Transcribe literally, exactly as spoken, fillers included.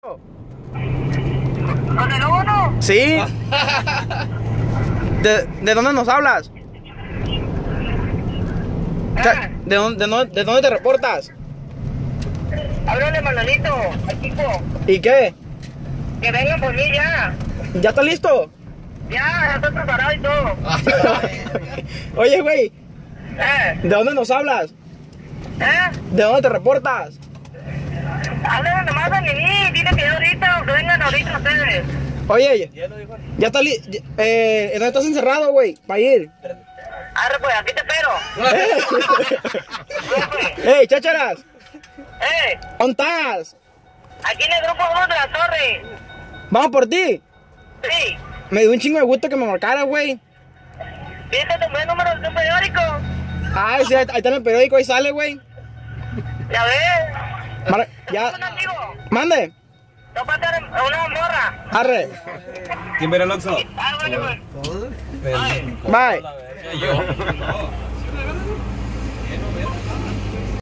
¿Con el uno? Sí. ¿De, ¿De dónde nos hablas? Ah, ¿De dónde, de, dónde, ¿De dónde te reportas? háblale, Manolito, al tipo. ¿Y qué? Que vengan por mí ya. ¿Ya está listo? Ya, ya estoy preparado y todo. Oye, güey, Eh, ¿de dónde nos hablas? eh, ¿De dónde te reportas? háblale nomás a mí, dile que yo ahorita, que vengan ahorita ustedes. Oye, ya está listo. Eh, ¿dónde estás encerrado, güey? Para ir. Arre, pues, aquí te espero. Arre, pues. ¡Ey, chácharas! Eh, ¿Dónde estás? aquí en el grupo uno de la torre. Vamos por ti. Sí. Me dio un chingo de gusto que me marcaras, güey. Fíjate, tomé el número de un periódico. Ay, sí, ahí ahí está en el periódico, ahí sale, güey. Ya ves. Mar- ¿Un Ya. amigo? Mande. ¿No va a estar una morra? Arre. ¿Quién verá el Oxxo? Ah, bueno, pues. Bye. Yo.